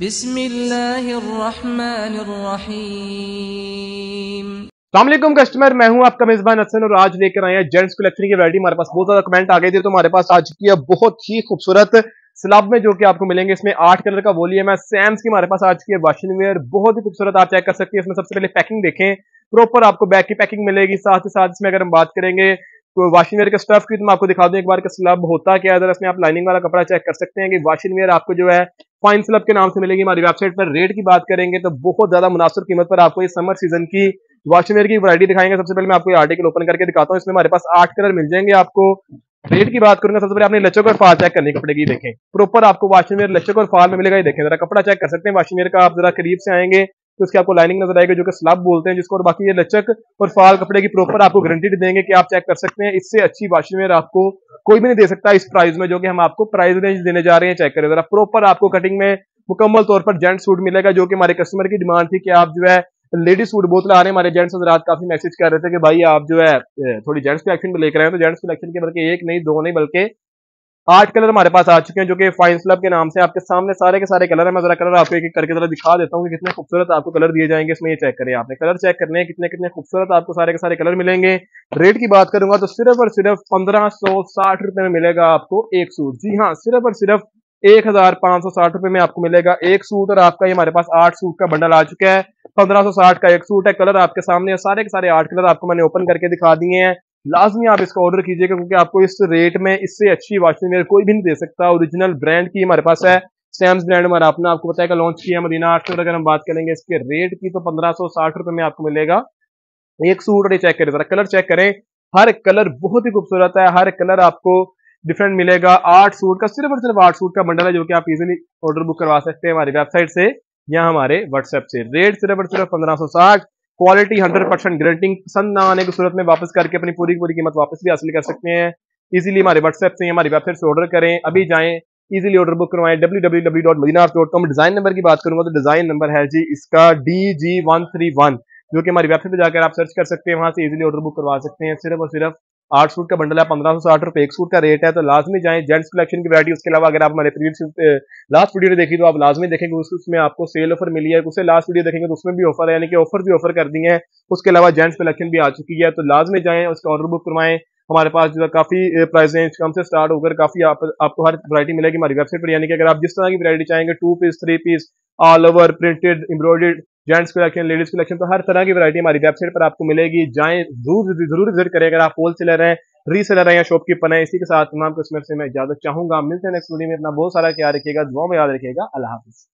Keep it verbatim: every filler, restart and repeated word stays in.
बिस्मिल्लाहिर्रहमानिर्रहीम। अस्सलामुअलैकुम कस्टमर, मैं हूं आपका मेजबान हसन और आज लेकर आए हैं जेंट्स कलेक्शन की वैरायटी। हमारे पास बहुत ज्यादा कमेंट आ गए थे तो हमारे पास आ चुकी है बहुत ही खूबसूरत स्लब में, जो कि आपको मिलेंगे। इसमें आठ कलर का वॉल्यूम है। सैम्स की हमारे पास आ चुकी है वॉशिंग वेयर, बहुत ही खूबसूरत, आप चेक कर सकते हैं। इसमें सबसे पहले पैकिंग देखें, प्रॉपर आपको बैग की पैकिंग मिलेगी। साथ ही साथ इसमें अगर हम बात करेंगे तो वॉशिंग वेयर के स्टफ की, तो मैं आपको दिखा दूं एक बार का स्लब होता क्या है। अगर इसमें आप लाइनिंग वाला कपड़ा चेक कर सकते हैं कि वॉशिंग वेयर आपको जो है फाइन स्लब के नाम से मिलेगी हमारी वेबसाइट पर। रेट की बात करेंगे तो बहुत ज्यादा मुनासिब कीमत पर आपको ये समर सीजन की वॉशिंग वेयर की वैरायटी दिखाएंगे। सबसे पहले मैं आपको ये आर्टिकल ओपन करके दिखाता हूँ। इसमें हमारे पास आठ कलर मिल जाएंगे आपको। रेट की बात करूंगा, सबसे पहले आपने लचक और फाल चेक करनी कपड़े की, देखें प्रॉपर आपको वॉशिंग वेयर लचक और फाल में मिलेगा। ये देखें, जरा कपड़ा चेक कर सकते हैं वॉशिंग वेयर का। आप जरा करीब से आएंगे तो उसकी आपको लाइनिंग नजर आएगी, जो कि स्लब बोलते हैं जिसको। और बाकी ये लचक और फाल कपड़े की प्रॉपर आपको गारंटी देंगे कि आप चेक कर सकते हैं। इससे अच्छी वॉशिंग वेयर आपको कोई भी नहीं दे सकता इस प्राइस में, जो कि हम आपको प्राइस रेंज देने जा रहे हैं। चेक करें जरा, प्रॉपर आपको कटिंग में मुकम्मल तौर पर जेंट सूट मिलेगा, जो कि हमारे कस्टमर की डिमांड थी कि आप जो है लेडीज सूट बहुत ला रहे हैं। हमारे जेंट्स हजरात काफी मैसेज कर रहे थे कि भाई आप जो है थोड़ी जेंट्स कलेक्शन भी लेकर आए हैं। तो जेंट्स कलेक्शन के बल्कि एक नहीं, दो नहीं, बल्कि आठ कलर हमारे पास आ चुके हैं, जो कि फाइन स्लब के नाम से आपके सामने सारे के सारे कलर है। मैं जरा कलर आपको एक एक करके जरा दिखा देता हूँ कि कितने खूबसूरत आपको कलर दिए जाएंगे इसमें। ये चेक करें, आपने कलर चेक करने हैं कितने कितने खूबसूरत आपको सारे के सारे कलर मिलेंगे। रेट की बात करूंगा तो सिर्फ और सिर्फ पंद्रह सौ साठ रुपए में मिलेगा आपको एक सूट। जी हाँ, सिर्फ और सिर्फ एक हजार पांच सौ साठ रुपए में आपको मिलेगा एक सूट। और आपका ये हमारे पास आठ सूट का बंडल आ चुका है। पंद्रह सौ साठ का एक सूट है। कलर आपके सामने, सारे के सारे आठ कलर आपको मैंने ओपन करके दिखा दिए हैं। लाजमी आप इसका ऑर्डर कीजिएगा, क्योंकि आपको इस रेट में इससे अच्छी वॉशिंग वेयर कोई भी नहीं दे सकता। ओरिजिनल ब्रांड की हमारे पास है, सैम्स ब्रांड हमारा अपना, आपको पता है लॉन्च किया मदीना आर्ट से। अगर हम बात करेंगे इसके रेट की तो पंद्रह सौ साठ रुपए में आपको मिलेगा एक सूट। और ये चेक करें जरा, कलर चेक करें, हर कलर बहुत ही खूबसूरत है। हर कलर आपको डिफरेंट मिलेगा। आठ सूट का, सिर्फ और सिर्फ आठ सूट का बंडल है, जो कि आप इजीली ऑर्डर बुक करवा सकते हैं हमारी वेबसाइट से या हमारे व्हाट्सएप से। रेट सिर्फ और सिर्फ पंद्रह सौ साठ। Quality hundred percent guarantee. पसंद ना आने की सूरत में वापस करके अपनी पूरी पूरी कीमत वापस भी हासिल कर सकते हैं। इजीली हमारे व्हाट्सएप से, हमारी वेबसाइट से ऑर्डर करें। अभी जाएं, इजीली ऑर्डर बुक करवाएं W W W dot Madina art dot com. Design number की बात करूंगा तो डिजाइन नंबर है जी इसका D G one three one, जो कि हमारी वेबसाइट पे जाकर आप सर्च कर सकते हैं, वहां से इजीली ऑर्डर बुक करवा सकते हैं। सिर्फ और सिर्फ आठ सूट का बंडल है, पंद्रह सौ साठ रुपए एक सूट का रेट है। तो लाजमी जाएं, जेंट्स कलेक्शन की वैरायटी। उसके अलावा अगर आप हमारे प्रीवियस लास्ट वीडियो देखी तो आप लाजमी देखेंगे उसमें आपको सेल ऑफर मिली है। उससे लास्ट वीडियो देखेंगे तो उसमें भी ऑफर है, यानी कि ऑफर भी ऑफर कर दी है। उसके अलावा जेंट्स कलेक्शन भी आ चुकी है। तो लाजमी जाएं, उसका ऑर्डर बुक करवाएं। हमारे पास जो है काफी प्राइस रेंज कम से स्टार्ट होकर काफी आप, आपको हर वैरायटी मिलेगी हमारी वेबसाइट पर। यानी कि अगर आप जिस तरह की वैरायटी चाहेंगे, two piece, three piece, all over, printed, embroidered, gents collection, ladies collection, तो हर तरह की वैरायटी हमारी वेबसाइट पर आपको मिलेगी। जाएं, जरूर जरूर विजिट करें। अगर आप होलसेलर हैं, रीसेलर है या शॉपकीपर है। इसी के साथ तमाम कस्टमर से मैं इजाजत चाहूंगा। मिलते हैं नेक्स्ट वीडियो में। अपना बहुत सारा ख्याल रखिएगा, दुआ में याद रखिएगा। अल्लाह हाफिज।